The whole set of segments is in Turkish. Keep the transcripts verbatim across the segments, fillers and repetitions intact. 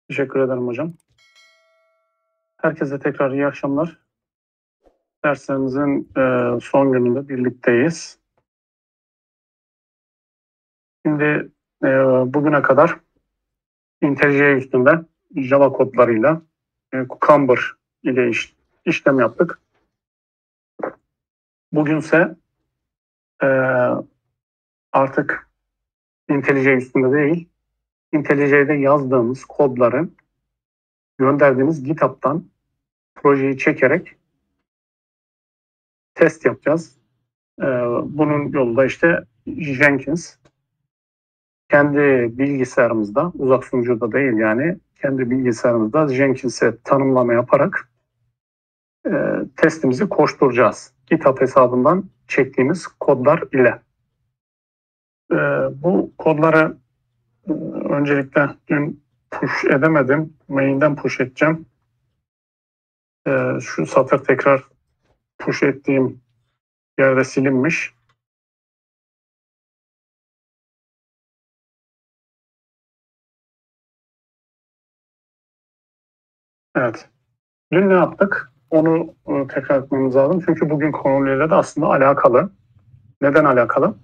Teşekkür ederim hocam. Herkese tekrar iyi akşamlar. Derslerimizin e, son gününde birlikteyiz. Şimdi e, bugüne kadar IntelliJ üstünde Java kodlarıyla e, Cucumber ile iş, işlem yaptık. Bugünse e, artık IntelliJ üstünde değil, IntelliJ'de yazdığımız kodları gönderdiğimiz GitHub'tan projeyi çekerek test yapacağız. E, bunun yolu da işte Jenkins. Kendi bilgisayarımızda, uzak sunucuda değil yani, kendi bilgisayarımızda Jenkins'e tanımlama yaparak e, testimizi koşturacağız. GitHub hesabından çektiğimiz kodlar ile. E, bu kodları e, öncelikle dün push edemedim. Main'den push edeceğim. E, şu satır tekrar push ettiğim yerde silinmiş. Evet. Dün ne yaptık? Onu e, tekrar etmemiz lazım. Çünkü bugün konuyla da aslında alakalı. Neden alakalı?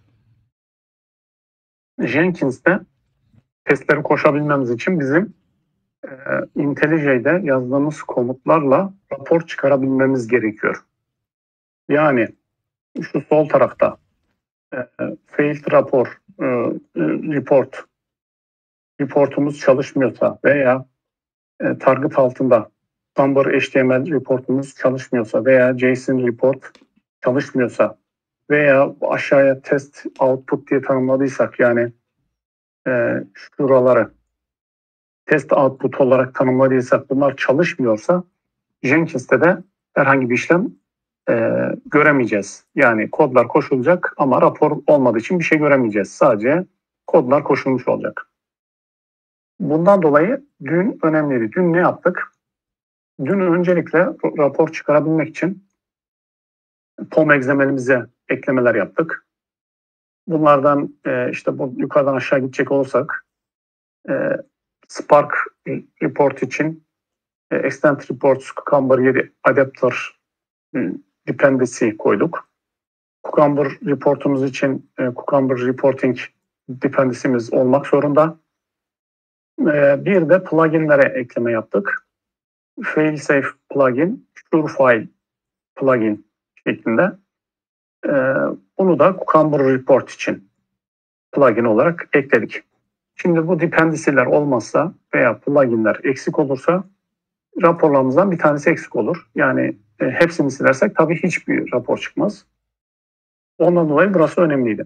Jenkins'te testleri koşabilmemiz için bizim e, IntelliJ'de yazdığımız komutlarla rapor çıkarabilmemiz gerekiyor. Yani şu sol tarafta e, failed rapor, e, report, reportumuz çalışmıyorsa veya e, target altında Cucumber H T M L reportumuz çalışmıyorsa veya JSON report çalışmıyorsa veya aşağıya test output diye tanımladıysak yani e, şuraları test output olarak tanımladıysak bunlar çalışmıyorsa Jenkins'te de herhangi bir işlem e, göremeyeceğiz. Yani kodlar koşulacak ama rapor olmadığı için bir şey göremeyeceğiz. Sadece kodlar koşulmuş olacak. Bundan dolayı dün önemliydi. Dün ne yaptık? Dün öncelikle rapor çıkarabilmek için P O M X M L'imize eklemeler yaptık. Bunlardan e, işte bu yukarıdan aşağı gidecek olursak e, Spark report için e, Extend Reports Cucumber yedi Adapter e, dependency koyduk. Cucumber reportumuz için e, Cucumber Reporting dependency'miz olmak zorunda. E, bir de pluginlere ekleme yaptık. Failsafe plugin, Surefile plugin şeklinde. E, bunu da Cucumber Report için plugin olarak ekledik. Şimdi bu dependency'ler olmazsa veya pluginler eksik olursa raporlarımızdan bir tanesi eksik olur. Yani e, hepsini silersek tabii hiçbir rapor çıkmaz. Ondan dolayı burası önemliydi.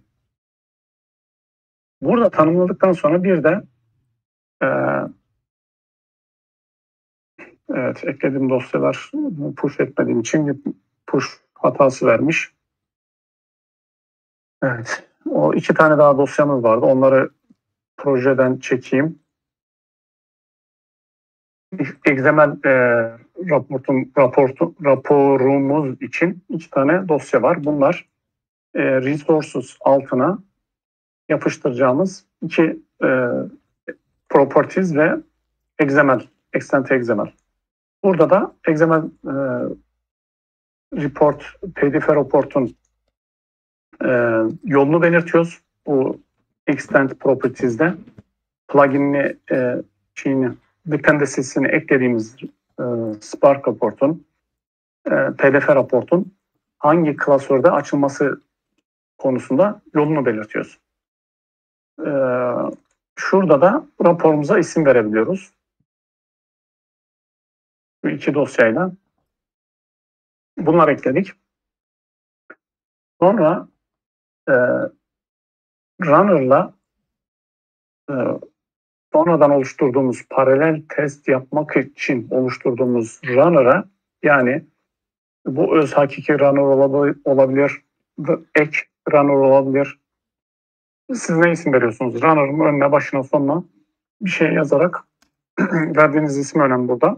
Burada tanımladıktan sonra bir de e, evet eklediğim dosyalar push etmediğim için push hatası vermiş. Evet. O iki tane daha dosyamız vardı. Onları projeden çekeyim. X M L e, raportum, raportu, raporumuz için iki tane dosya var. Bunlar e, resources altına yapıştıracağımız iki e, properties ve X M L, extend X M L. Burada da X M L e, report, P D F report'un e, yolunu belirtiyoruz. Bu extend properties'de plugin'ini e, şeyini dependency'sini eklediğimiz e, Spark raportun e, P D F raportun hangi klasörde açılması konusunda yolunu belirtiyoruz. E, şurada da raporumuza isim verebiliyoruz. Bu iki dosyayla bunlar ekledik. Sonra e, runner'la e, sonradan oluşturduğumuz paralel test yapmak için oluşturduğumuz runner'a yani bu öz hakiki runner olabilir, ek runner olabilir. Siz ne isim veriyorsunuz? Runner'ın önüne, başına, sonuna bir şey yazarak verdiğiniz isim önemli burada.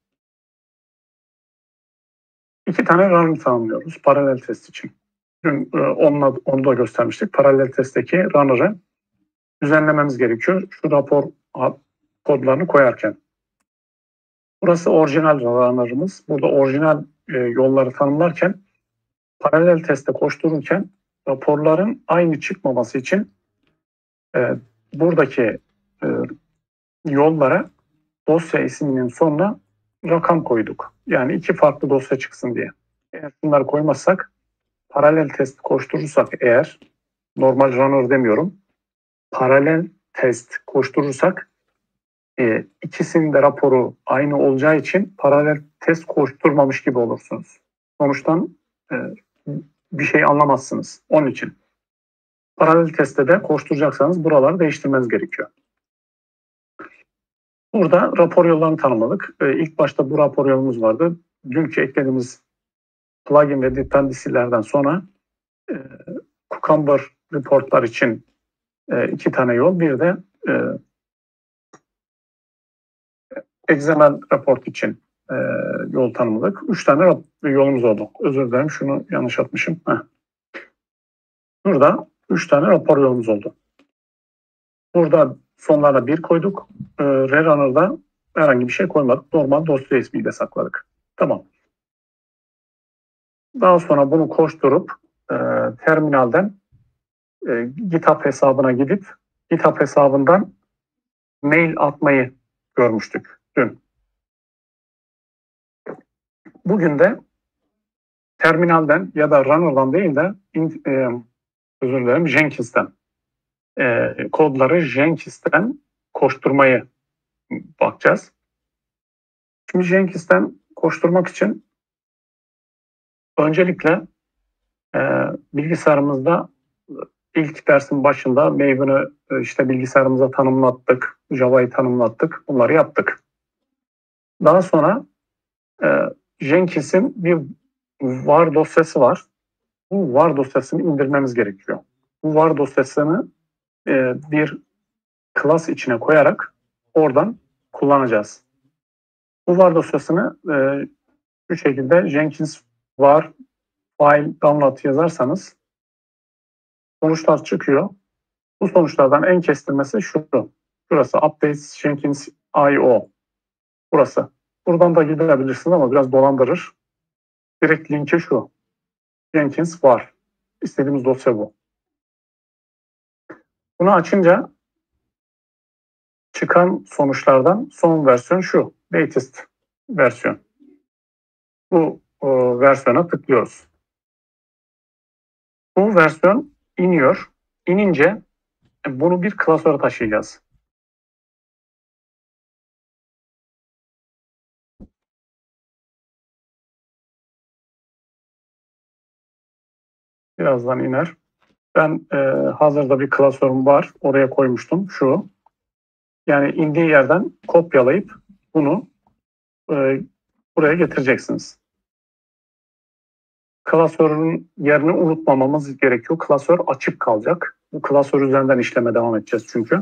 İki tane runner tanımlıyoruz paralel test için. Dün onunla, onu da göstermiştik. Paralel testteki runner'ı düzenlememiz gerekiyor. Şu rapor kodlarını koyarken. Burası orijinal runner'ımız. Burada orijinal e, yolları tanımlarken paralel teste koştururken raporların aynı çıkmaması için e, buradaki e, yollara dosya isminin sonuna rakam koyduk. Yani iki farklı dosya çıksın diye. Eğer bunları koymazsak, paralel test koşturursak eğer, normal runner demiyorum, paralel test koşturursak e, ikisinin de raporu aynı olacağı için paralel test koşturmamış gibi olursunuz. Sonuçtan e, bir şey anlamazsınız. Onun için paralel testte de koşturacaksanız buraları değiştirmeniz gerekiyor. Burada rapor yollarını tanımladık. E, ilk başta bu rapor yolumuz vardı. Dünkü eklediğimiz plugin ve dependency'lerden sonra e, Cucumber reportlar için e, iki tane yol, bir de e, X M L report için e, yol tanımladık. Üç tane yolumuz oldu. Özür dilerim, şunu yanlış atmışım. Heh. Burada üç tane rapor yolumuz oldu. Burada sonlara bir koyduk. E, Rerunner'da herhangi bir şey koymadık. Normal dosya ismiyle sakladık. Tamam. Daha sonra bunu koşturup e, terminalden e, GitHub hesabına gidip GitHub hesabından mail atmayı görmüştük dün. Bugün de terminalden ya da runner'dan değil de e, özür dilerim Jenkins'ten e, kodları Jenkins'ten koşturmayı bakacağız. Şimdi Jenkins'ten koşturmak için öncelikle e, bilgisayarımızda ilk dersin başında Maven'ı e, işte bilgisayarımıza tanımlattık, Java'yı tanımlattık, bunları yaptık. Daha sonra e, Jenkins'in bir var dosyası var. Bu var dosyasını indirmemiz gerekiyor. Bu var dosyasını e, bir class içine koyarak oradan kullanacağız. Bu var dosyasını e, şu şekilde Jenkins var file download yazarsanız sonuçlar çıkıyor. Bu sonuçlardan en kestirmesi şu. Şurası updates Jenkins I O. Burası. Buradan da gidebilirsiniz ama biraz dolandırır. Direkt linki şu. Jenkins var. İstediğimiz dosya bu. Bunu açınca çıkan sonuçlardan son versiyon şu. Latest versiyon. Bu o, versiyona tıklıyoruz. Bu versiyon iniyor. İnince bunu bir klasöre taşıyacağız. Birazdan iner. Ben e, hazırda bir klasörüm var. Oraya koymuştum. Şu. Yani indiği yerden kopyalayıp bunu e, buraya getireceksiniz. Klasörün yerini unutmamamız gerekiyor. Klasör açık kalacak. Bu klasör üzerinden işleme devam edeceğiz çünkü.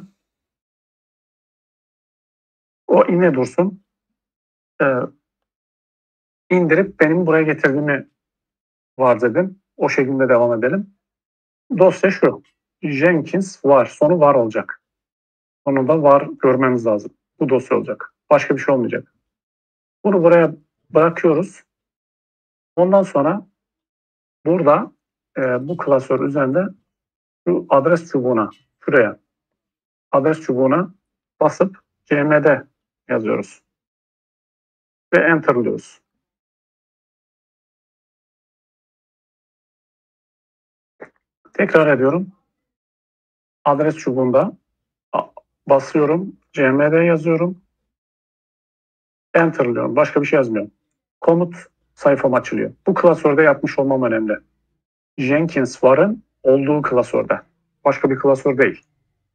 O ine dursun. E, indirip benim buraya getirdiğimi farz edin. O şekilde devam edelim. Dosya şu. Jenkins var. Sonu var olacak. Sonunda var görmemiz lazım. Bu dosya olacak. Başka bir şey olmayacak. Bunu buraya bırakıyoruz. Ondan sonra burada e, bu klasör üzerinde şu adres çubuğuna, şuraya adres çubuğuna basıp C M D yazıyoruz. Ve enter'lıyoruz. Tekrar ediyorum. Adres çubuğunda basıyorum. C M D yazıyorum. Enter'lıyorum. Başka bir şey yazmıyorum. Komut sayfam açılıyor. Bu klasörde yapmış olmam önemli. Jenkins var'ın olduğu klasörde. Başka bir klasör değil.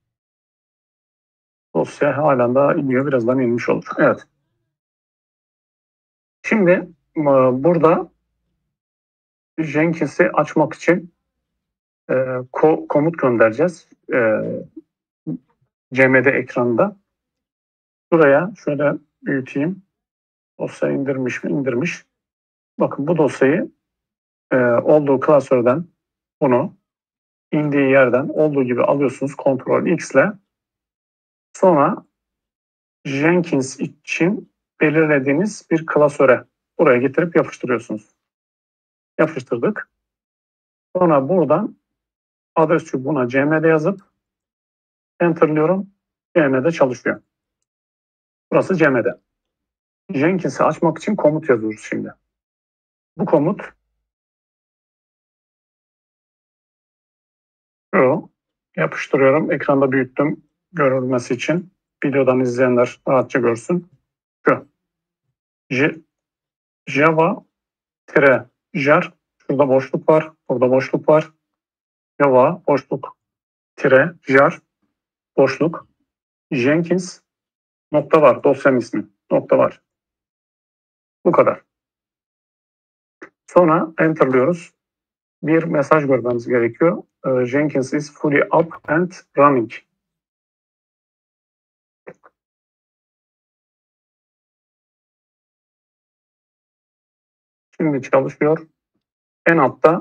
Dosya halen daha iniyor. Birazdan inmiş olur. Evet. Şimdi burada Jenkins'i açmak için e, ko komut göndereceğiz. E, C M D ekranında. Buraya şöyle büyüteyim. Dosya indirmiş mi? İndirmiş. Bakın bu dosyayı e, olduğu klasörden bunu indiği yerden olduğu gibi alıyorsunuz. Ctrl X ile. Sonra Jenkins için belirlediğiniz bir klasöre buraya getirip yapıştırıyorsunuz. Yapıştırdık. Sonra buradan adres çubuğuna cmd yazıp enter'lıyorum. cmd çalışıyor. Burası cmd. Jenkins'i açmak için komut yazıyoruz şimdi. Bu komut şu. Yapıştırıyorum. Ekranda büyüttüm görülmesi için. Videodan izleyenler rahatça görsün. Şu. J Java jar. Şurada boşluk var. Burada boşluk var. Java boşluk tire jar boşluk Jenkins nokta var. Dosyam ismi. Nokta var. Bu kadar. Sonra enter'lıyoruz. Bir mesaj görmemiz gerekiyor. Jenkins is fully up and running. Şimdi çalışıyor. En altta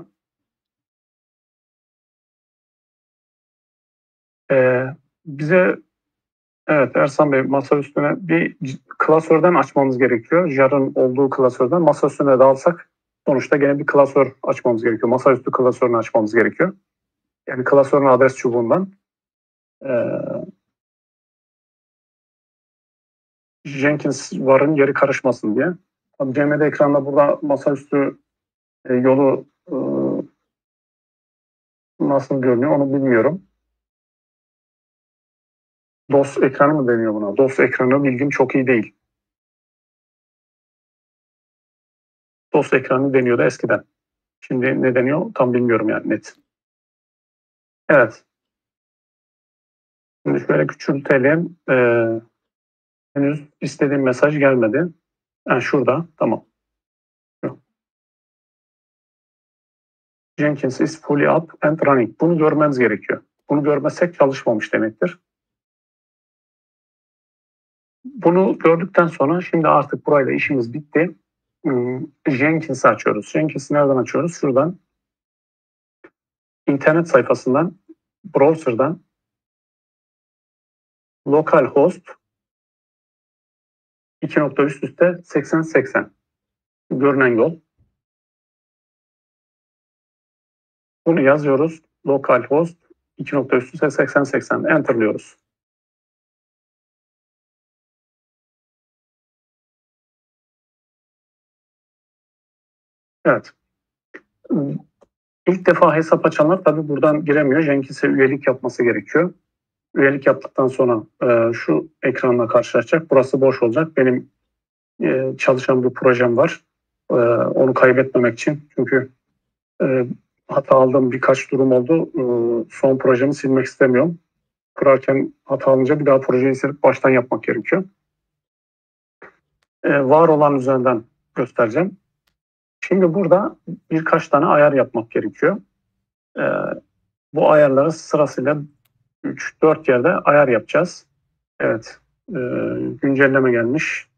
e, bize evet Ersan Bey masa üstüne bir klasörden açmamız gerekiyor. Jar'ın olduğu klasörden masa üstüne de alsak sonuçta gene bir klasör açmamız gerekiyor. Masaüstü klasörünü açmamız gerekiyor. Yani klasörün adres çubuğundan e, Jenkins varın yeri karışmasın diye. Tabii cmd ekranda burada masaüstü e, yolu e, nasıl görünüyor onu bilmiyorum. DOS ekranı mı deniyor buna? DOS ekranı bilgim çok iyi değil. DOS ekranı deniyordu eskiden. Şimdi ne deniyor tam bilmiyorum yani net. Evet. Şimdi şöyle küçültelim. Ee, henüz istediğim mesaj gelmedi. Yani şurada. Tamam. Şu. Jenkins is fully up and running. Bunu görmemiz gerekiyor. Bunu görmezsek çalışmamış demektir. Bunu gördükten sonra şimdi artık burayla işimiz bitti. Jenkins'i açıyoruz. Jenkins'i nereden açıyoruz? Şuradan. İnternet sayfasından, browser'dan localhost iki nokta üst üste seksen seksen görünen yol. Bunu yazıyoruz. Localhost iki nokta üst üste seksen seksen enter'lıyoruz. Evet. İlk defa hesap açanlar tabii buradan giremiyor. Jenkins'e üyelik yapması gerekiyor. Üyelik yaptıktan sonra e, şu ekranla karşılaşacak. Burası boş olacak. Benim e, çalışan bir projem var. E, onu kaybetmemek için. Çünkü e, hata aldığım birkaç durum oldu. E, son projemi silmek istemiyorum. Kurarken hata alınca bir daha projeyi silip baştan yapmak gerekiyor. E, var olan üzerinden göstereceğim. Şimdi burada birkaç tane ayar yapmak gerekiyor. E, bu ayarları sırasıyla üç dört yerde ayar yapacağız. Evet. E, güncelleme gelmiş.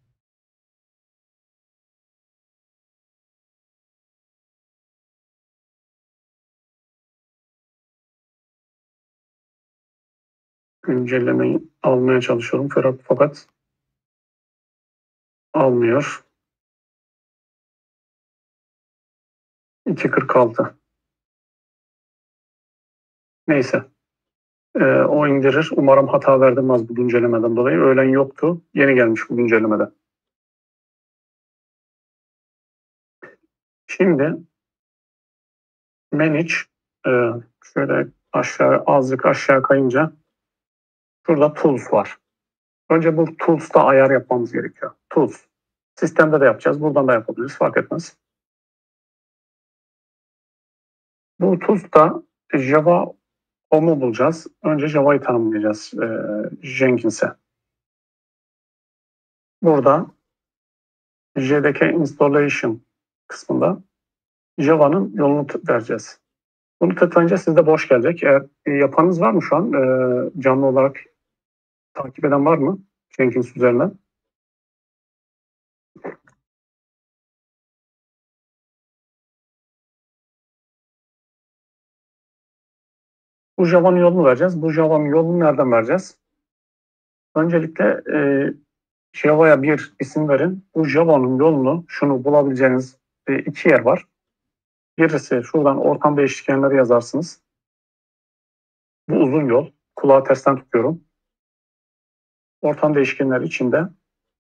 Güncellemeyi almaya çalışıyorum fakat almıyor. iki kırk altı. Neyse. Ee, o indirir. Umarım hata verdirmez bu güncellemeden dolayı. Öğlen yoktu. Yeni gelmiş bu güncellemede. Şimdi manage e, şöyle aşağı azıcık aşağı kayınca şurada tools var. Önce bu tools'ta ayar yapmamız gerekiyor. Tools. Sistemde de yapacağız. Buradan da yapabiliriz. Fark etmez. Bu tools'ta Java Home'u bulacağız. Önce Java'yı tanımlayacağız e, Jenkins'e. Burada J D K installation kısmında Java'nın yolunu vereceğiz. Bunu tıklayınca sizde boş gelecek. Eğer e, yapanınız var mı şu an? E, canlı olarak takip eden var mı? Jenkins üzerinden. Bu Java'nın yolunu vereceğiz. Bu Java'nın yolunu nereden vereceğiz? Öncelikle e, Java'ya bir isim verin. Bu Java'nın yolunu, şunu bulabileceğiniz iki yer var. Birisi şuradan ortam değişkenleri yazarsınız. Bu uzun yol. Kulağı tersten tutuyorum. Ortam değişkenleri içinde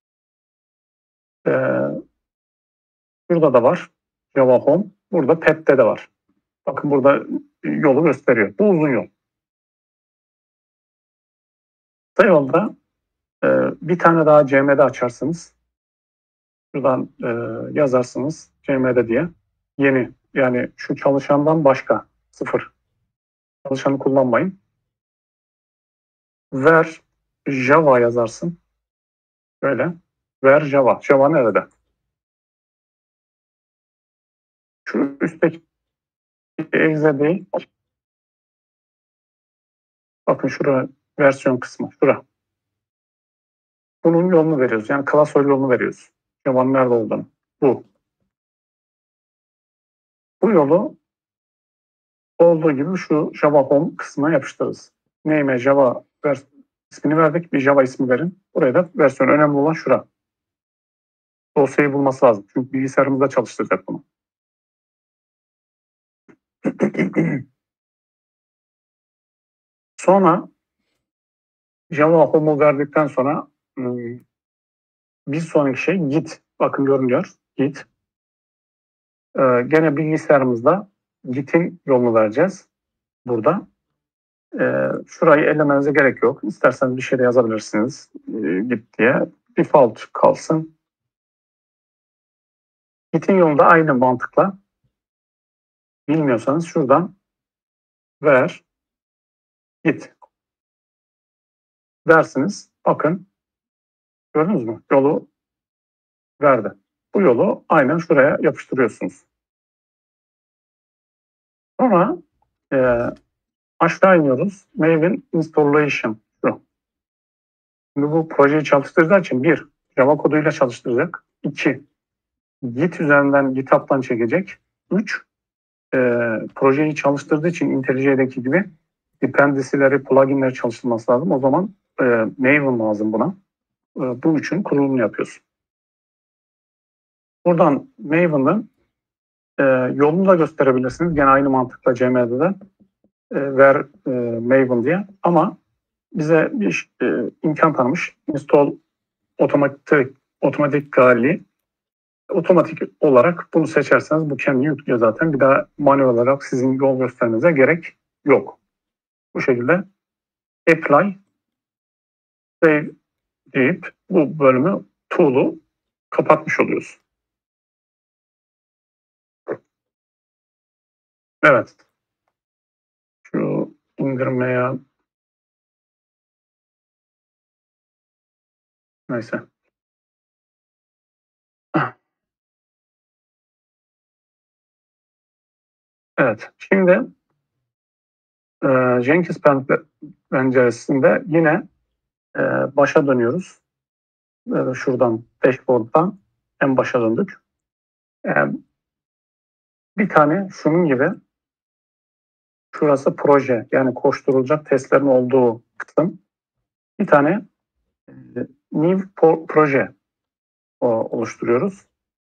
e, burada da var. Java Home. Burada Pet'te de var. Bakın burada yolu gösteriyor. Bu uzun yol. Kısa yolda e, bir tane daha C M D açarsınız. Şuradan e, yazarsınız C M D diye. Yeni, yani şu çalışandan başka, sıfır. Çalışanı kullanmayın. Ver Java yazarsın. Böyle. Ver Java. Java nerede? Şu üstteki exe değil. Bakın şuraya versiyon kısmı. Şura. Bunun yolunu veriyoruz. Yani klasör yolunu veriyoruz. Java'nın nerede olduğunu. Bu. Bu yolu olduğu gibi şu Java Home kısmına yapıştırırız. Name'e Java ismini verdik. Bir Java ismi verin. Buraya da versiyon, önemli olan şura. Dosyayı bulması lazım. Çünkü bilgisayarımızda çalıştıracak bunu. Sonra Java Home'u verdikten sonra bir sonraki şey Git. Bakın görünüyor. Git. Ee, gene bilgisayarımızda Git'in yolunu vereceğiz. Burada. Ee, şurayı ellemenize gerek yok. İsterseniz bir şey de yazabilirsiniz. Ee, Git diye. Default kalsın. Git'in yolu da aynı mantıkla. Bilmiyorsanız şuradan ver Git dersiniz. Bakın. Gördünüz mü? Yolu verdi. Bu yolu aynen şuraya yapıştırıyorsunuz. Sonra e, aşağı iniyoruz. Maven installation. Şu. Şimdi bu projeyi çalıştıracağı için bir, Java koduyla çalıştıracak. İki, Git üzerinden GitHub'dan çekecek. Üç, e, projeyi çalıştırdığı için IntelliJ'deki gibi dependency'leri, plugin'leri çalıştırması lazım. O zaman e, Maven lazım buna. E, bu üçün kurulumunu yapıyorsun. Buradan Maven'ın e, yolunu da gösterebilirsiniz. Gene aynı mantıkla C M D'de e, ver e, Maven diye. Ama bize bir e, imkan tanımış. Install otomatik otomatik gali otomatik olarak bunu seçerseniz bu kendi yüklüyor zaten. Bir daha manuel olarak sizin yol göstermenize gerek yok. Bu şekilde apply save deyip bu bölümü tool'u kapatmış oluyoruz. Evet. Şu indirmeye neyse. Evet. Şimdi e, Jenkins penceresinde yine e, başa dönüyoruz. E, şuradan dashboard'dan en başa döndük. E, bir tane şunun gibi şurası proje, yani koşturulacak testlerin olduğu kısım. Bir tane e, new proje o, oluşturuyoruz.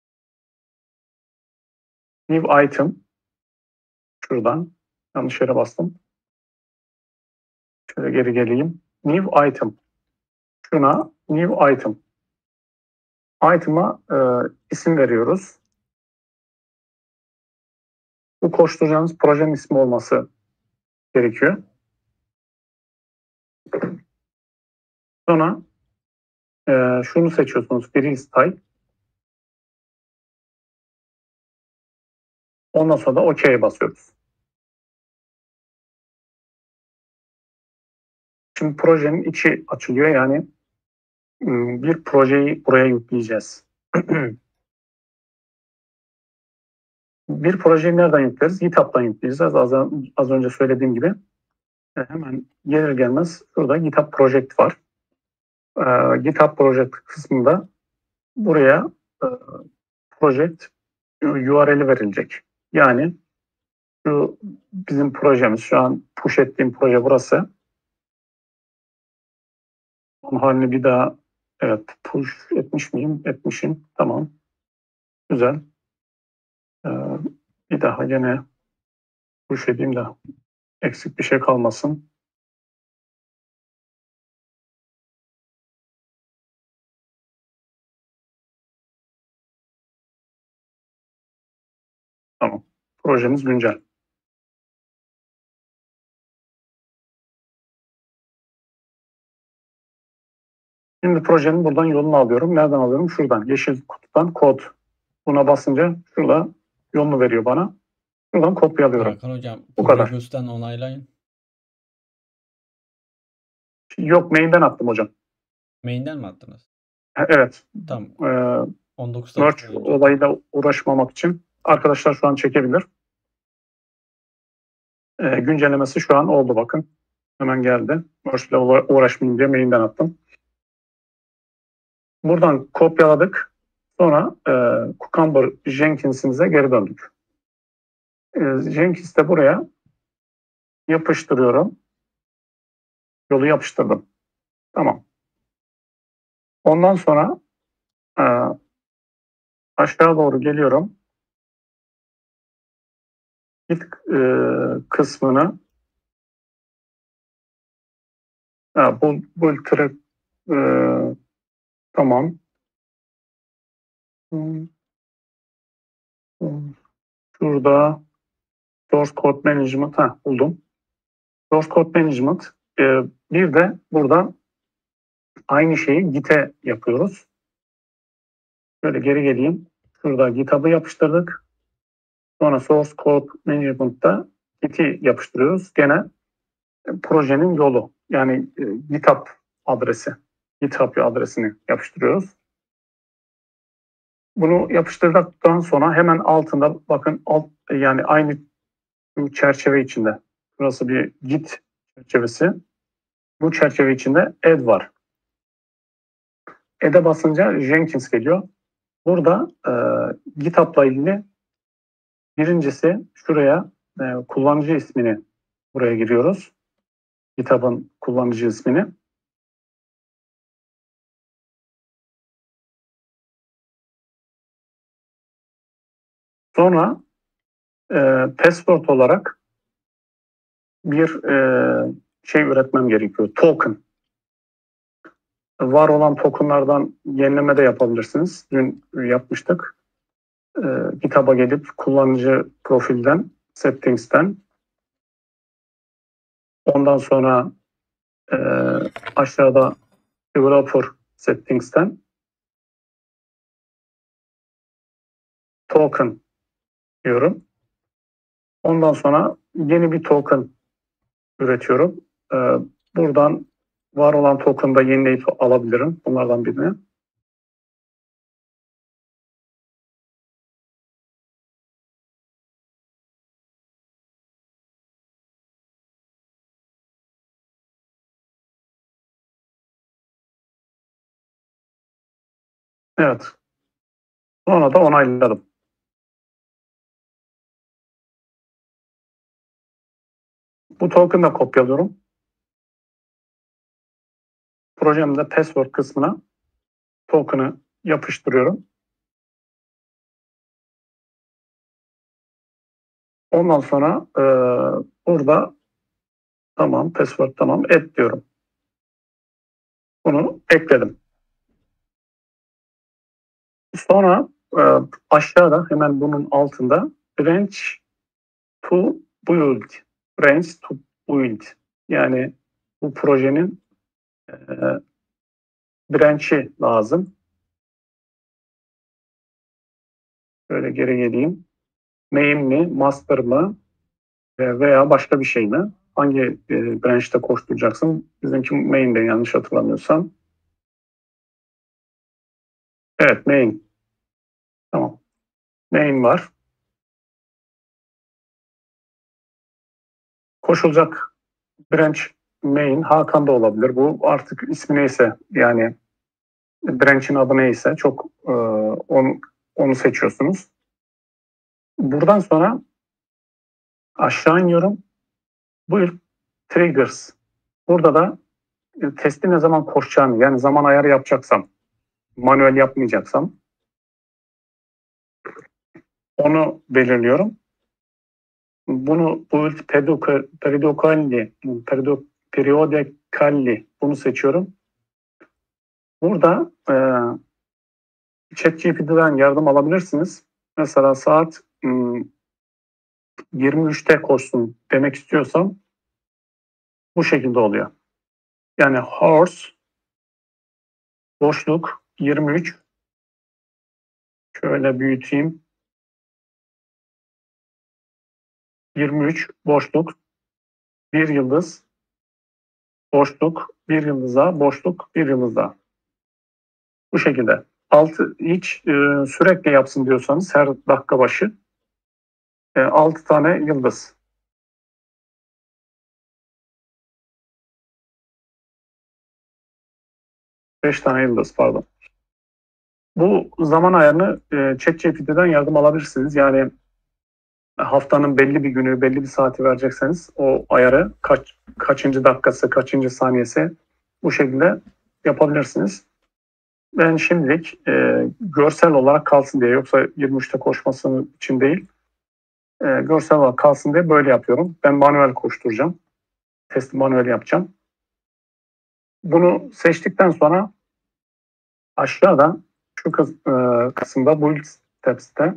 New item. Şuradan yanlış yere bastım. Şöyle geri geleyim. New item. Şuna new item. Item'a e, isim veriyoruz. Bu koşturacağınız projenin ismi olması gerekiyor. Sonra e, şunu seçiyorsunuz. Freestyle. Ondan sonra da OK'ye basıyoruz. Şimdi projenin içi açılıyor. Yani bir projeyi buraya yükleyeceğiz. Bir projeyi nereden yükleriz? GitHub'dan yükleyeceğiz. Az, az önce söylediğim gibi. Hemen gelir gelmez şurada GitHub Project var. Ee, GitHub Project kısmında buraya e, project U R L'i verilecek. Yani şu bizim projemiz, şu an push ettiğim proje burası. Onun halini bir daha Evet, push etmiş miyim? Etmişim. Tamam. Güzel. Ee, bir daha gene push edeyim de eksik bir şey kalmasın. Tamam. Projemiz güncel. Şimdi projenin buradan yolunu alıyorum. Nereden alıyorum? Şuradan. Yeşil kutudan kod. Buna basınca şurada yolunu veriyor bana. Şuradan kopyalıyorum. Hakan hocam, Bu kadar. Progress'ten onaylayın. Yok, main'den attım hocam. Main'den mi attınız? Evet. Tamam. Ee, on dokuz merge dakika önce. olayıyla uğraşmamak için arkadaşlar şu an çekebilir. Ee, güncellemesi şu an oldu bakın. Hemen geldi. Merge ile uğraşmayayım diye main'den attım. Buradan kopyaladık. Sonra e, Cucumber Jenkins'imize geri döndük. E, Jenkins'i de buraya yapıştırıyorum. Yolu yapıştırdım. Tamam. Ondan sonra e, aşağı doğru geliyorum. Git e, kısmını ha, bu, bu track e, tamam. Şurada Source Code Management ha, buldum. Source Code Management e, bir de burada aynı şeyi Git'e yapıyoruz. Şöyle geri geleyim. Şurada GitHub'ı yapıştırdık. Sonra Source Code Management'ta Git'i yapıştırıyoruz. Gene projenin yolu. Yani e, GitHub adresi. GitHub adresini yapıştırıyoruz. Bunu yapıştırdıktan sonra hemen altında bakın alt, yani aynı bu çerçeve içinde. Burası bir Git çerçevesi. Bu çerçeve içinde add var. Add'e basınca Jenkins geliyor. Burada e, GitHub'la ilgili birincisi şuraya e, kullanıcı ismini buraya giriyoruz. GitHub'ın kullanıcı ismini. Sonra e, password olarak bir e, şey üretmem gerekiyor. Token. Var olan tokenlardan yenileme de yapabilirsiniz. Dün yapmıştık. E, GitHub'a gelip kullanıcı profilden, settings'ten ondan sonra e, aşağıda developer settings'ten token diyorum. Ondan sonra yeni bir token üretiyorum. E, buradan var olan token'ı da yenileyip alabilirim. Bunlardan birini. Evet. Sonra da onayladım. Bu token'ı da kopyalıyorum. Projemde password kısmına token'ı yapıştırıyorum. Ondan sonra e, burada tamam, password tamam, et diyorum. Bunu ekledim. Sonra e, aşağıda hemen bunun altında branch to build. Branch to build. Yani bu projenin e, branch'i lazım. Şöyle geri geleyim. Main mi, master mı veya başka bir şey mi? Hangi e, branch'te koşturacaksın? Bizimki main'de yanlış hatırlamıyorsam. Evet, main. Tamam. Main var. Koşulacak branch main Hakan'da olabilir. Bu artık ismi neyse, yani branch'in adı neyse çok e, onu, onu seçiyorsunuz. Buradan sonra aşağı iniyorum. Build triggers. Burada da e, testi ne zaman koşacağını, yani zaman ayarı yapacaksam, manuel yapmayacaksam onu belirliyorum. Bunu build periodically, periodically bunu seçiyorum. Burada e, ChatGPT'den yardım alabilirsiniz. Mesela saat yirmi üçte koşsun demek istiyorsam bu şekilde oluyor. Yani horse boşluk yirmi üç, şöyle büyüteyim. yirmi üç boşluk bir yıldız boşluk bir yıldıza boşluk bir yıldıza. Bu şekilde. Altı hiç e, sürekli yapsın diyorsanız her dakika başı e, altı tane yıldız. beş tane yıldız pardon. Bu zaman ayarını e, ChatGPT'den yardım alabilirsiniz. Yani haftanın belli bir günü, belli bir saati verecekseniz o ayarı kaç kaçıncı dakikası, kaçıncı saniyesi bu şekilde yapabilirsiniz. Ben şimdilik e, görsel olarak kalsın diye, yoksa yirmi üçte koşması için değil, e, görsel olarak kalsın diye böyle yapıyorum. Ben manuel koşturacağım. Testi manuel yapacağım. Bunu seçtikten sonra aşağıda şu kıs, e, kısımda Build Steps'te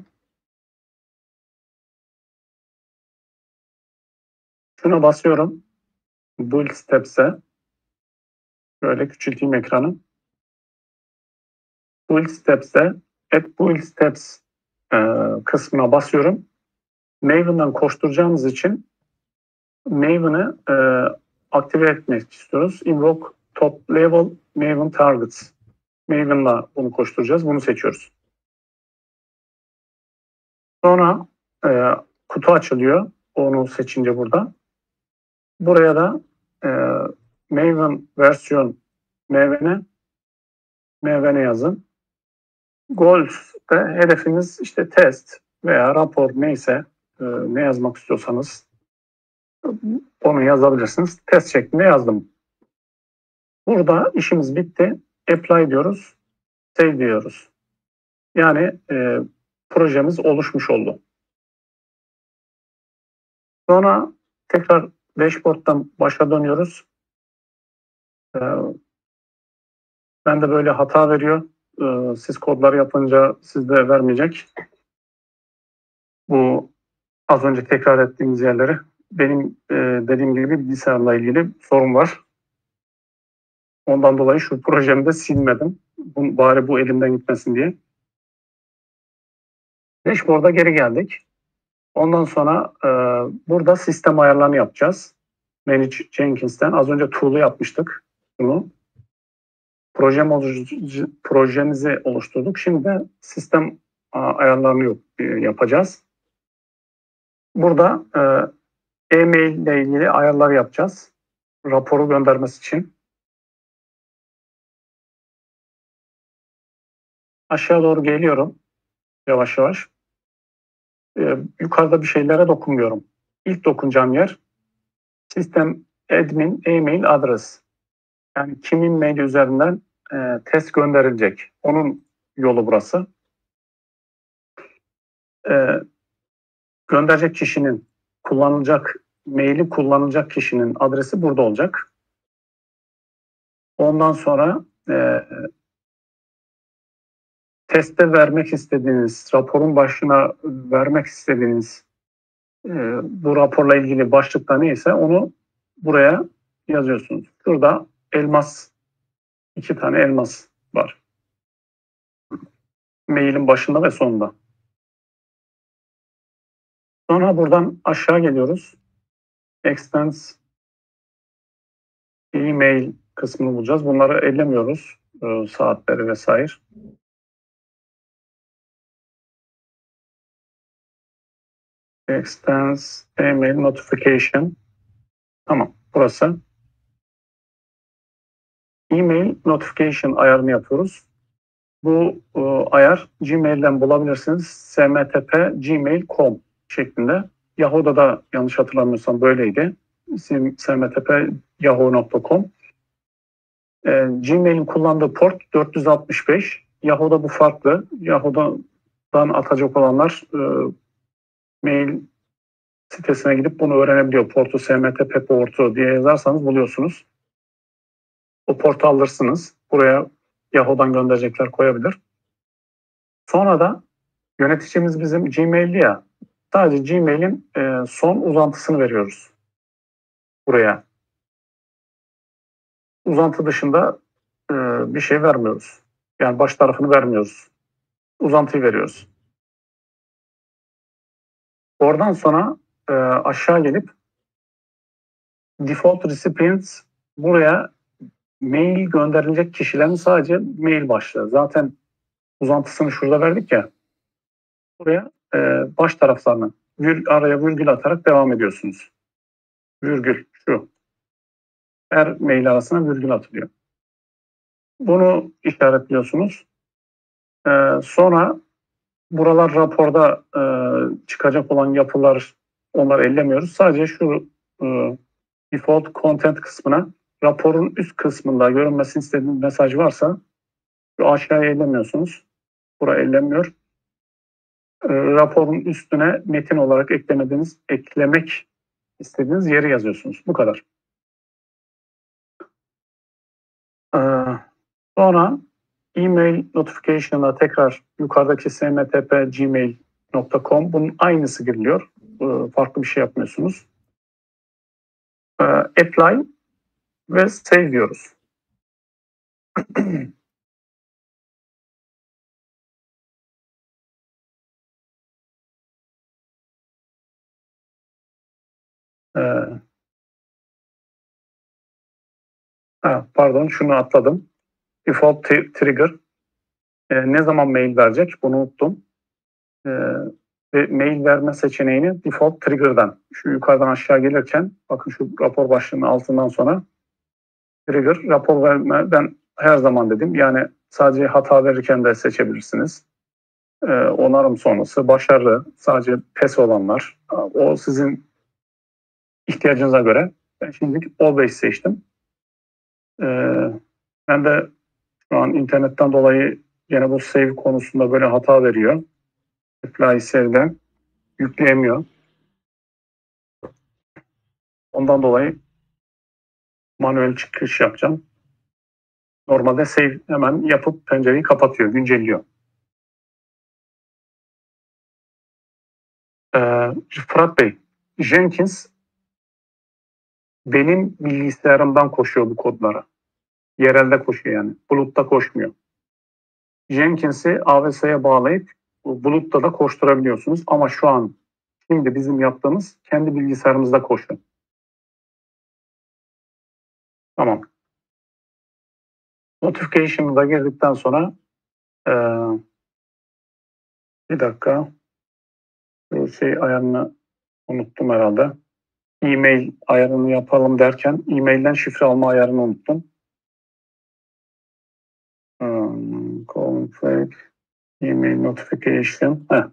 şuna basıyorum. Build Steps'e böyle küçülteyim ekranı. Build Steps'e Add Build Steps e, kısmına basıyorum. Maven'dan koşturacağımız için Maven'ı e, aktive etmek istiyoruz. Invoke Top Level Maven Targets. Maven'la bunu koşturacağız. Bunu seçiyoruz. Sonra e, kutu açılıyor. Onu seçince burada. Buraya da e, Maven versiyon Maven'e Maven'e yazın. Goals'te hedefiniz işte test veya rapor neyse e, ne yazmak istiyorsanız onu yazabilirsiniz. Test şeklinde yazdım. Burada işimiz bitti. Apply diyoruz. Save diyoruz. Yani e, projemiz oluşmuş oldu. Sonra tekrar dashboard'dan başa dönüyoruz. E, ben de böyle hata veriyor. E, siz kodları yapınca sizde vermeyecek. Bu az önce tekrar ettiğimiz yerleri. Benim e, dediğim gibi bilgisayarla ilgili sorun var. Ondan dolayı şu projemi de silmedim. Bu, bari bu elimden gitmesin diye. Dashboard'a geri geldik. Ondan sonra e, burada sistem ayarlarını yapacağız. Manage Jenkins'ten. Az önce tool'u yapmıştık. Bunu. Projem oluşturucu, projemizi oluşturduk. Şimdi de sistem ayarlarını yapacağız. Burada e, e-mail ile ilgili ayarlar yapacağız. Raporu göndermesi için. Aşağı doğru geliyorum. Yavaş yavaş. Ee, yukarıda bir şeylere dokunmuyorum. İlk dokunacağım yer sistem admin e-mail adres. Yani kimin maili üzerinden e, test gönderilecek. Onun yolu burası. E, gönderecek kişinin kullanılacak maili kullanılacak kişinin adresi burada olacak. Ondan sonra e, teste vermek istediğiniz, raporun başına vermek istediğiniz e, bu raporla ilgili başlıkta neyse onu buraya yazıyorsunuz. Şurada elmas, iki tane elmas var. Mailin başında ve sonunda. Sonra buradan aşağı geliyoruz. Extends e-mail kısmını bulacağız. Bunları ellemiyoruz. E, saatleri vesaire. Extends email notification. Tamam. Burası. E-mail notification ayarını yapıyoruz. Bu e, ayar Gmail'den bulabilirsiniz. smtp gmail nokta com şeklinde. Yahoo'da da yanlış hatırlamıyorsam böyleydi. smtp yahoo nokta com. E, Gmail'in kullandığı port dört yüz altmış beş. Yahoo'da bu farklı. Yahoo'dan atacak olanlar e, mail sitesine gidip bunu öğrenebiliyor. Portu S M T P portu diye yazarsanız buluyorsunuz. O portu alırsınız. Buraya Yahoo'dan gönderecekler koyabilir. Sonra da yöneticimiz bizim Gmail'li ya. Sadece Gmail'in e, son uzantısını veriyoruz buraya. Uzantı dışında e, bir şey vermiyoruz. Yani baş tarafını vermiyoruz. Uzantıyı veriyoruz. Oradan sonra e, aşağı gelip default recipients, buraya mail gönderilecek kişilerin sadece mail başlığı. Zaten uzantısını şurada verdik ya. Buraya e, baş taraflarını vir, araya virgül atarak devam ediyorsunuz. Virgül şu. Her mail arasına virgül atılıyor. Bunu işaretliyorsunuz. E, sonra buralar raporda e, çıkacak olan yapılar, onları ellemiyoruz. Sadece şu e, default content kısmına, raporun üst kısmında görünmesini istediğiniz mesaj varsa şu aşağıya ellemiyorsunuz. Bura ellenmiyor. E, raporun üstüne metin olarak eklemediğiniz, eklemek istediğiniz yeri yazıyorsunuz. Bu kadar. E, sonra e-mail notification'a tekrar yukarıdaki smtp gmail nokta com, bunun aynısı giriliyor. E, farklı bir şey yapmıyorsunuz. E, apply ve save diyoruz. e, ha, pardon, şunu atladım. Default trigger. E, ne zaman mail verecek? Bunu unuttum. E, ve mail verme seçeneğini default trigger'dan, şu yukarıdan aşağı gelirken, bakın şu rapor başlığının altından sonra trigger, rapor verme, ben her zaman dedim. Yani sadece hata verirken de seçebilirsiniz. E, onarım sonrası, başarılı, sadece pes olanlar. O sizin ihtiyacınıza göre. Ben şimdilik always seçtim. E, ben de şu an internetten dolayı yine bu save konusunda böyle hata veriyor. Apply save'den yükleyemiyor. Ondan dolayı manuel çıkış yapacağım. Normalde save hemen yapıp pencereyi kapatıyor, güncelliyor. Ee, Fırat Bey, Jenkins benim bilgisayarımdan koşuyor bu kodlara. Yerelde koşuyor yani. Bulutta koşmuyor. Jenkins'i A W S'ye bağlayıp bulutta da koşturabiliyorsunuz. Ama şu an şimdi bizim yaptığımız kendi bilgisayarımızda koşuyor. Tamam. Notification'ı da girdikten sonra ee, bir dakika. Bu şey ayarını unuttum herhalde. E-mail ayarını yapalım derken e-mailden şifre alma ayarını unuttum. Hmm, config, e-mail notification. Heh.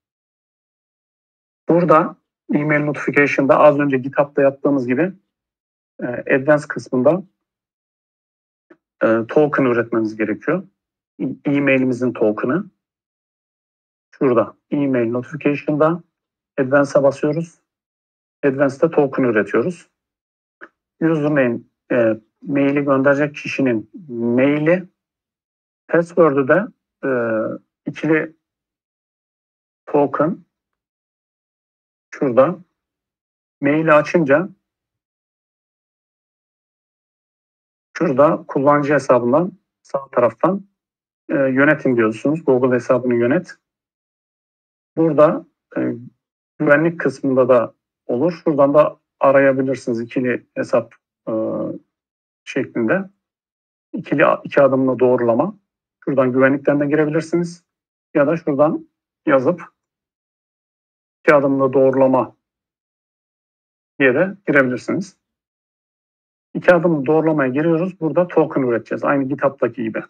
Burada e-mail notification'da az önce GitHub'da yaptığımız gibi e, advanced kısmında e, token üretmemiz gerekiyor. E-mail'imizin token'ı. Şurada e-mail notification'da advance'a basıyoruz. Advance'da token üretiyoruz. Username, e, maili gönderecek kişinin maili, password'ü de e, ikili token. Şurada maili açınca şurada kullanıcı hesabından sağ taraftan e, yönetin diyorsunuz. Google hesabını yönet. Burada e, güvenlik kısmında da olur. Şuradan da arayabilirsiniz ikili hesap e, şeklinde. İkili iki adımlı doğrulama. Şuradan güvenlikten de girebilirsiniz. Ya da şuradan yazıp iki adımlı doğrulama diye de girebilirsiniz. İki adımlı doğrulamaya giriyoruz. Burada token üreteceğiz. Aynı GitHub'daki gibi.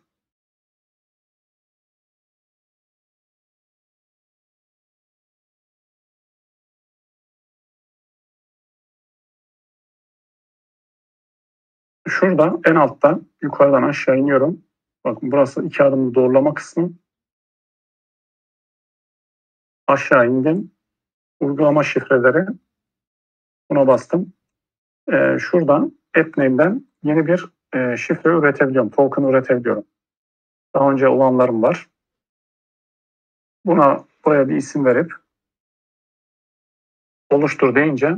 Şurada en altta yukarıdan aşağı iniyorum. Bakın burası iki adımlı doğrulama kısmı. Aşağı indim. Uygulama şifreleri. Buna bastım. Ee, şuradan AppName'den yeni bir e, şifre üretebiliyorum. Token üretebiliyorum. Daha önce olanlarım var. Buna buraya bir isim verip oluştur deyince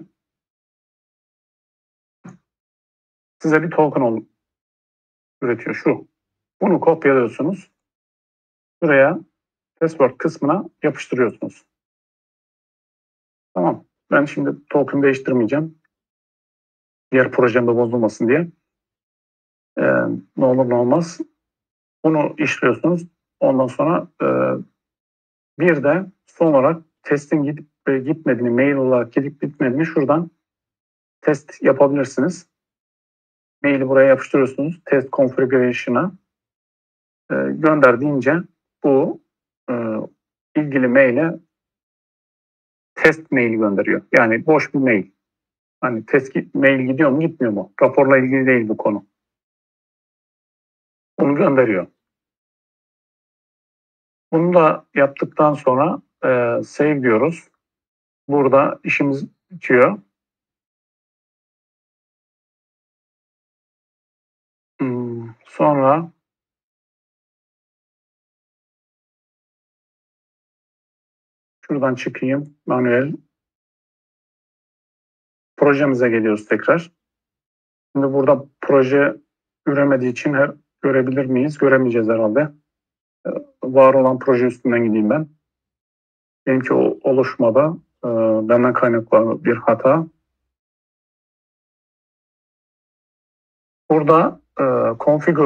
size bir token üretiyor. Şu. Bunu kopyalıyorsunuz. Buraya password kısmına yapıştırıyorsunuz. Tamam. Ben şimdi token değiştirmeyeceğim. Diğer projemde bozulmasın diye. Ee, ne olur ne olmaz. Bunu işliyorsunuz. Ondan sonra e, bir de son olarak testin gidip e, gitmediğini, mail olarak gidip gitmediğini şuradan test yapabilirsiniz. Maili buraya yapıştırıyorsunuz. Test configuration'a e, gönder deyince bu e, ilgili maile test maili gönderiyor. Yani boş bir mail. Hani test mail gidiyor mu gitmiyor mu? Raporla ilgili değil bu konu. Bunu gönderiyor. Bunu da yaptıktan sonra e, save diyoruz. Burada işimiz bitiyor. Hmm, sonra şuradan çıkayım. Manuel. Projemize geliyoruz tekrar. Şimdi burada proje üremediği için her görebilir miyiz? Göremeyeceğiz herhalde. E, var olan proje üstünden gideyim ben. Benimki o oluşmada e, benden kaynaklı bir hata. Burada e, configure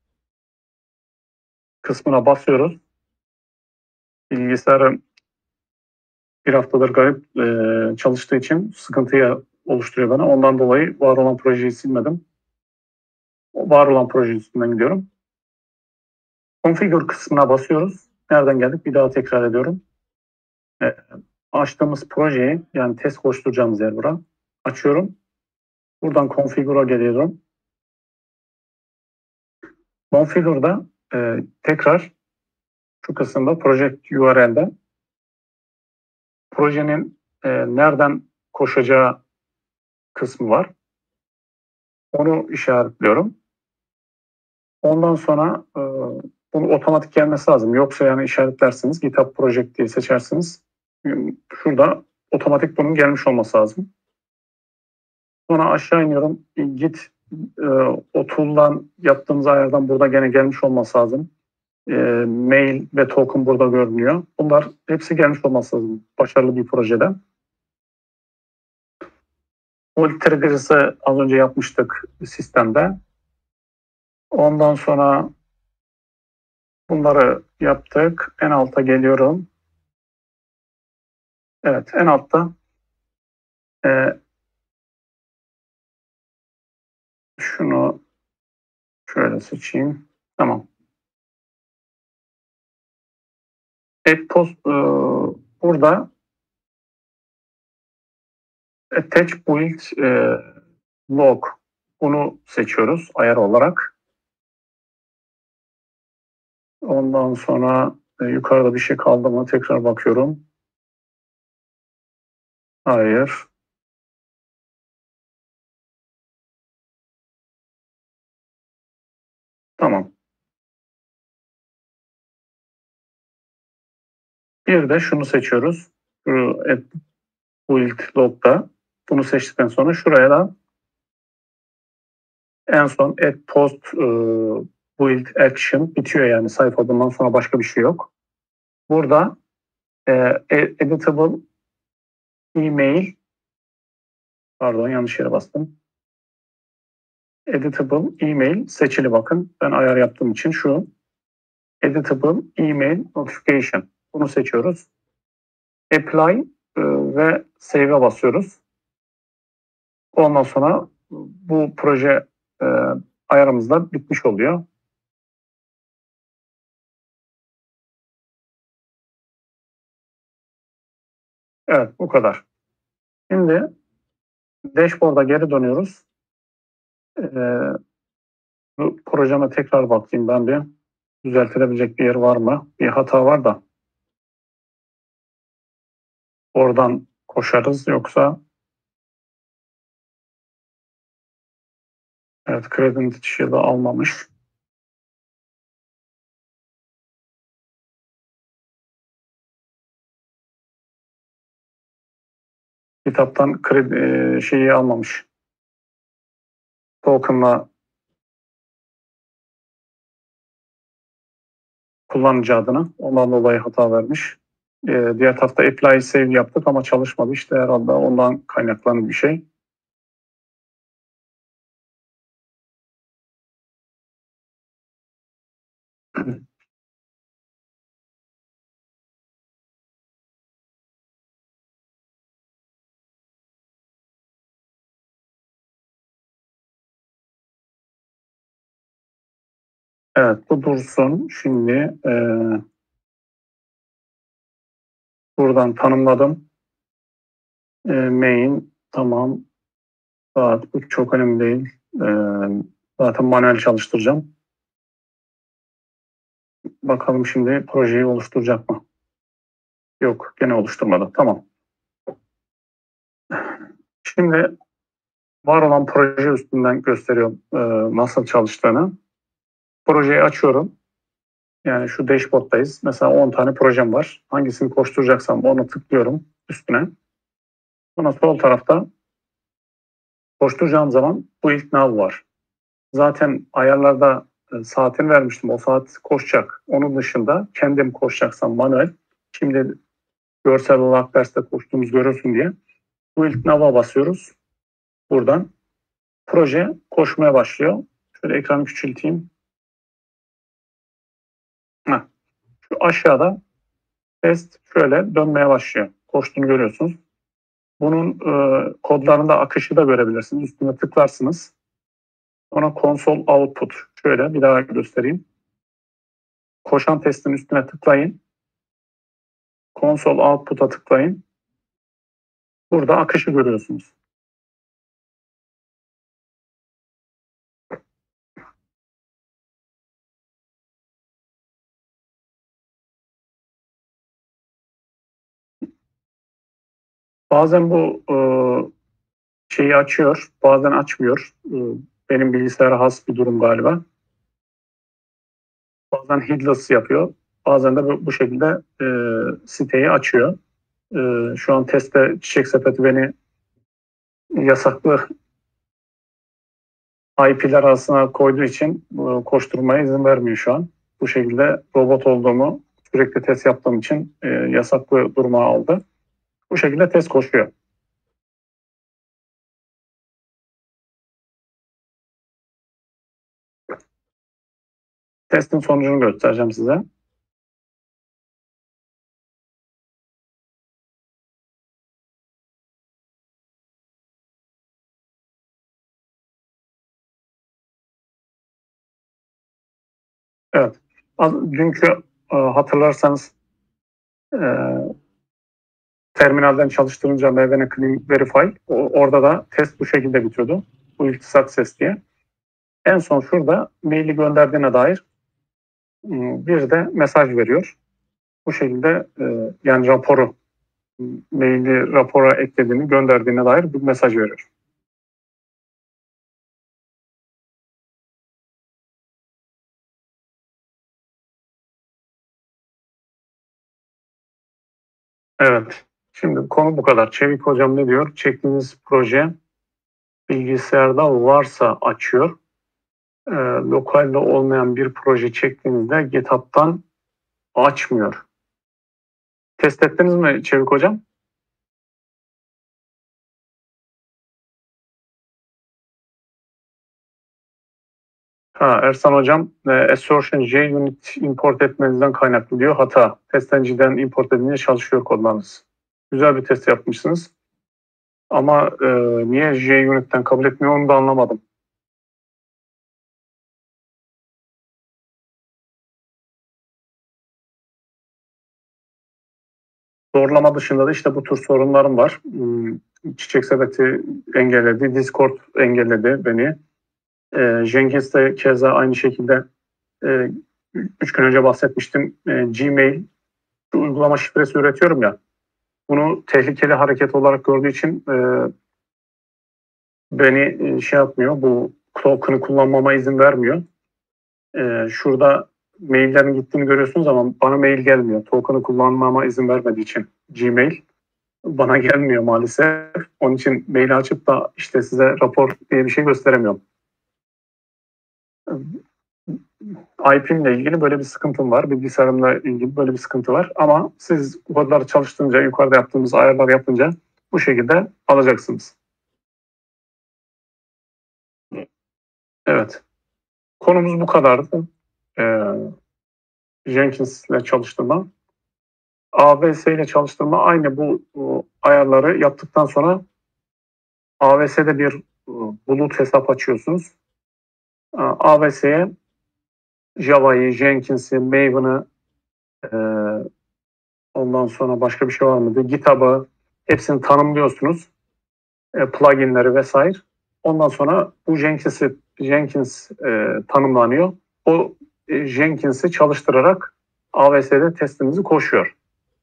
kısmına basıyoruz. Bilgisayarım bir haftadır garip e, çalıştığı için sıkıntıyı oluşturuyor bana. Ondan dolayı var olan projeyi silmedim. O var olan proje üstünden gidiyorum. Configure kısmına basıyoruz. Nereden geldik? Bir daha tekrar ediyorum. E, açtığımız projeyi, yani test koşturacağımız yer bura. Açıyorum. Buradan Configure'a geliyorum. Configure'da e, tekrar şu kısımda Project U R L'de projenin e, nereden koşacağı kısmı var. Onu işaretliyorum. Ondan sonra e, bunu otomatik gelmesi lazım. Yoksa yani işaretlersiniz, GitHub Project diye seçersiniz. Şurada otomatik bunun gelmiş olması lazım. Sonra aşağı iniyorum. Git e, o tool'dan yaptığımız ayardan burada gene gelmiş olması lazım. E, mail ve token burada görünüyor. Bunlar hepsi gelmiş olması lazım başarılı bir projede. O trigger'ı az önce yapmıştık sistemde. Ondan sonra bunları yaptık. En alta geliyorum. Evet, en altta e, şunu şöyle seçeyim. Tamam. Add post e, burada attach build e, log bunu seçiyoruz ayar olarak. Ondan sonra e, yukarıda bir şey kaldı mı tekrar bakıyorum. Hayır. Tamam. Bir de şunu seçiyoruz. Şu add build log'da bunu seçtikten sonra şuraya da en son add post e, build action bitiyor, yani sayfa bundan sonra başka bir şey yok. Burada e, editable email, pardon yanlış yere bastım. Editable email seçili, bakın. Ben ayar yaptığım için şu. Editable email notification. Bunu seçiyoruz. Apply e, ve save'e basıyoruz. Ondan sonra bu proje e, ayarımız da bitmiş oluyor. Evet, bu kadar. Şimdi dashboard'a geri dönüyoruz. Ee, bu projeme tekrar bakayım ben bir. Düzeltilebilecek bir yer var mı? Bir hata var da. Oradan koşarız yoksa evet kredi shield'ı almamış. Kitaptan kredi e, şeyi almamış. Token'la kullanıcı adını. Ondan dolayı hata vermiş. Ee, diğer tarafta apply save yaptık ama çalışmadı. İşte herhalde ondan kaynaklanan bir şey. Evet bu dursun. Şimdi e, buradan tanımladım. E, main tamam. Saat bu çok önemli değil. E, zaten manuel çalıştıracağım. Bakalım şimdi projeyi oluşturacak mı? Yok gene oluşturmadı. Tamam. Şimdi var olan proje üstünden gösteriyorum e, nasıl çalıştığını. Projeyi açıyorum. Yani şu dashboard'dayız. Mesela on tane projem var. Hangisini koşturacaksam onu tıklıyorum üstüne. Sonra sol tarafta koşturacağım zaman bu ilk nav var. Zaten ayarlarda e, saatini vermiştim. O saat koşacak. Onun dışında kendim koşacaksam manuel. Şimdi görsel olarak derste koştuğumuz görürsün diye. Bu ilk nava basıyoruz. Buradan proje koşmaya başlıyor. Şöyle ekranı küçülteyim. Heh. Şu aşağıda test şöyle dönmeye başlıyor. Koştuğunu görüyorsunuz. Bunun e, kodlarında akışı da görebilirsiniz. Üstüne tıklarsınız. Sonra console output. Şöyle bir daha göstereyim. Koşan testin üstüne tıklayın. Console output'a tıklayın. Burada akışı görüyorsunuz. Bazen bu e, şeyi açıyor, bazen açmıyor. E, benim bilgisayara has bir durum galiba. Bazen headless yapıyor. Bazen de bu, bu şekilde e, siteyi açıyor. E, şu an testte Çiçek Sepeti beni yasaklı I P'ler arasına koyduğu için e, koşturmaya izin vermiyor şu an. Bu şekilde robot olduğumu sürekli test yaptığım için e, yasaklı duruma aldı. Bu şekilde test koşuyor. Testin sonucunu göstereceğim size. Evet. Dünkü e, hatırlarsanız e, terminalden çalıştırınca M V N Clean Verify orada da test bu şekilde bitiyordu. Bu ilk success diye. En son şurada maili gönderdiğine dair bir de mesaj veriyor. Bu şekilde e, yani raporu maili rapora eklediğini gönderdiğine dair bir mesaj veriyor. Evet. Şimdi konu bu kadar. Çevik hocam ne diyor? Çektiğiniz proje bilgisayarda varsa açıyor. E, lokalde olmayan bir proje çektiğinizde GitHub'tan açmıyor. Test ettiniz mi Çevik hocam? Ha, Ersan hocam e, assertion JUnit import etmenizden kaynaklı diyor. Hata. Testengiden import edince çalışıyor kodlarınız. Güzel bir test yapmışsınız. Ama e, niye JUnit'ten kabul etmiyor onu da anlamadım. Doğrulama dışında da işte bu tür sorunlarım var. Hmm, Çiçek Sepeti engelledi, Discord engelledi beni. E, Jenkins de keza aynı şekilde e, üç gün önce bahsetmiştim. E, Gmail uygulama şifresi üretiyorum ya. Bunu tehlikeli hareket olarak gördüğü için e, beni e, şey yapmıyor. Bu token'ı kullanmama izin vermiyor. E, şurada maillerin gittiğini görüyorsunuz ama bana mail gelmiyor. Token'ı kullanmama izin vermediği için Gmail bana gelmiyor maalesef. Onun için mail açıp da işte size rapor diye bir şey gösteremiyorum. I P ile ilgili böyle bir sıkıntım var. Bilgisayarımla ilgili böyle bir sıkıntı var. Ama siz kodları çalıştırınca, yukarıda yaptığımız ayarlar yapınca bu şekilde alacaksınız. Evet. Konumuz bu kadardı. Ee, Jenkins ile çalıştırma. A W S ile çalıştırma aynı bu, bu ayarları yaptıktan sonra A W S'de bir bulut hesap açıyorsunuz. A W S'ye Java'yı, Jenkins'i, Maven'ı, e, ondan sonra başka bir şey var mıydı? GitHub'ı hepsini tanımlıyorsunuz. E, pluginleri vesaire. Ondan sonra bu Jenkins'i Jenkins e, tanımlanıyor. O e, Jenkins'i çalıştırarak A W S'de testimizi koşuyor.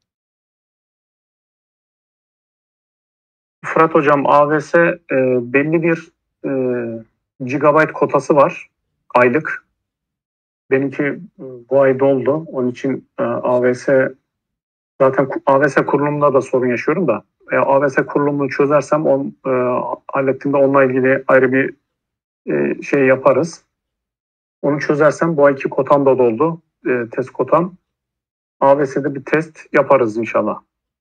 Fırat Hocam, A W S e, belli bir e, gigabyte kotası var aylık. Benimki e, bu ay doldu. Onun için e, A W S zaten A W S kurulumunda da sorun yaşıyorum da e, A W S kurulumunu çözersem on, e, hallettiğimde onunla ilgili ayrı bir e, şey yaparız. Onu çözersem bu ayki kotam da doldu. E, test kotam. A W S'de bir test yaparız inşallah.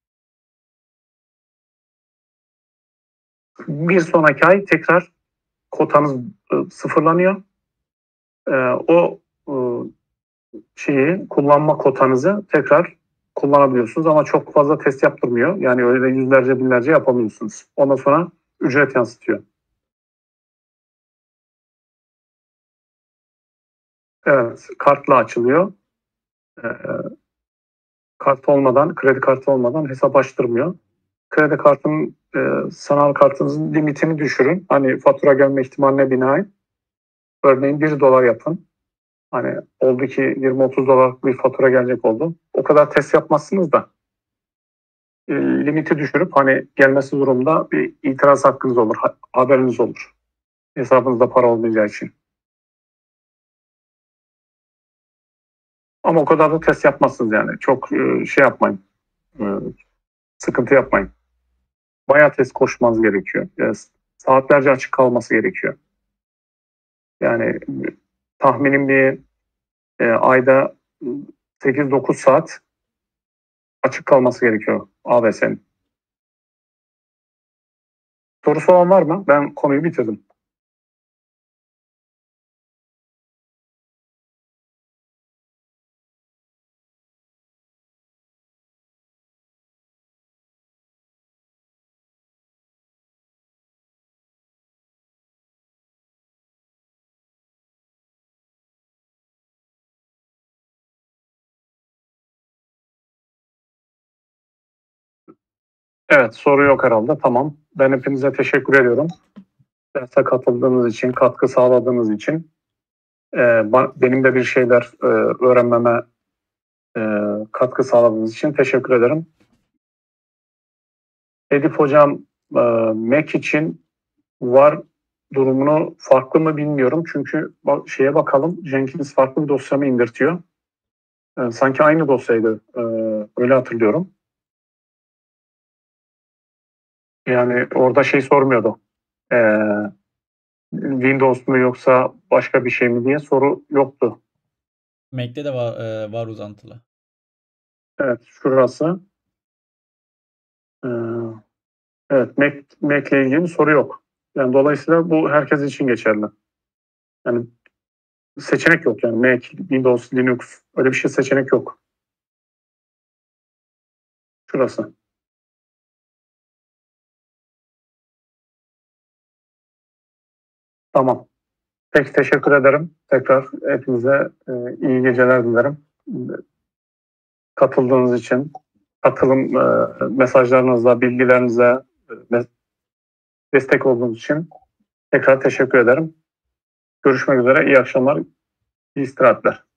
Bir sonraki ay tekrar kotanız e, sıfırlanıyor. E, o e, şeyi kullanma kotanızı tekrar kullanabiliyorsunuz ama çok fazla test yaptırmıyor. Yani öyle de yüzlerce binlerce yapamıyorsunuz. Ondan sonra ücret yansıtıyor. Evet, kartla açılıyor. E, kart olmadan, kredi kartı olmadan hesap açtırmıyor. Kredi kartının, e, sanal kartınızın limitini düşürün. Hani fatura gelme ihtimaline binaen. Örneğin bir dolar yapın. Hani oldu ki yirmi otuz dolarlık bir fatura gelecek oldu. O kadar test yapmazsınız da e, limiti düşürüp hani gelmesi durumda bir itiraz hakkınız olur, ha- haberiniz olur. Hesabınızda para olmayacağı için. Ama o kadar da test yapmazsınız yani. Çok e, şey yapmayın. E, sıkıntı yapmayın. Bayağı test koşmanız gerekiyor. E, saatlerce açık kalması gerekiyor. Yani e, tahminim bir e, ayda sekiz dokuz saat açık kalması gerekiyor A W S'nin. Sorusu olan var mı? Ben konuyu bitirdim. Evet, soru yok herhalde. Tamam. Ben hepinize teşekkür ediyorum. Derse katıldığınız için, katkı sağladığınız için. Ee, benim de bir şeyler e, öğrenmeme e, katkı sağladığınız için teşekkür ederim. Edip Hocam, e, Mac için var durumunu farklı mı bilmiyorum. Çünkü bak, şeye bakalım, Jenkins farklı bir dosya mı indirtiyor? E, sanki aynı dosyaydı. E, öyle hatırlıyorum. Yani orada şey sormuyordu. E, Windows mu yoksa başka bir şey mi diye soru yoktu. Mac'te de var, e, var uzantılı. Evet, şurası. Ee, evet, Mac, Mac ile ilgili bir soru yok. Yani dolayısıyla bu herkes için geçerli. Yani seçenek yok yani Mac, Windows, Linux öyle bir şey seçenek yok. Şurası. Tamam. Peki teşekkür ederim. Tekrar hepinize e, iyi geceler dilerim. Katıldığınız için, katılım e, mesajlarınızla, bilgilerinize e, destek olduğunuz için tekrar teşekkür ederim. Görüşmek üzere. İyi akşamlar. İyi istirahatler.